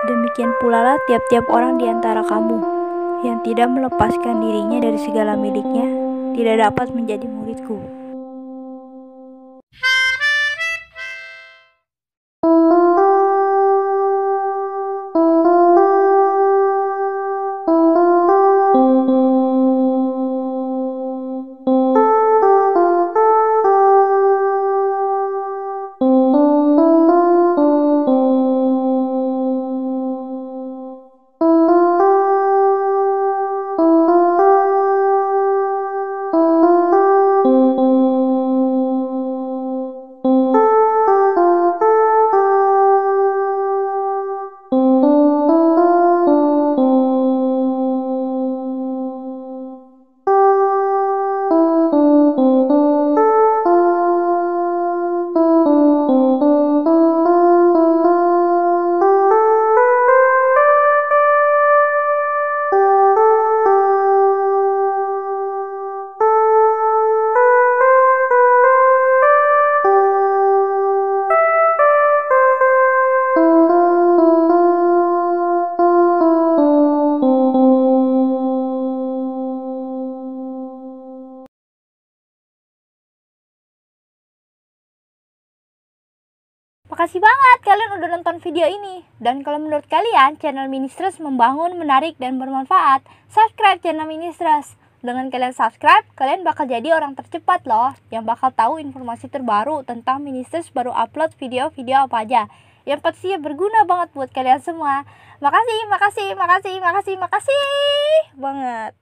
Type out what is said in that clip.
Demikian pula lah tiap-tiap orang di antara kamu yang tidak melepaskan dirinya dari segala miliknya tidak dapat menjadi muridku. Makasih banget kalian udah nonton video ini. Dan kalau menurut kalian channel Ministress membangun, menarik, dan bermanfaat, subscribe channel Ministress. Dengan kalian subscribe, kalian bakal jadi orang tercepat loh, yang bakal tahu informasi terbaru tentang Ministress baru upload video-video apa aja. Yang pastinya berguna banget buat kalian semua. Makasih banget.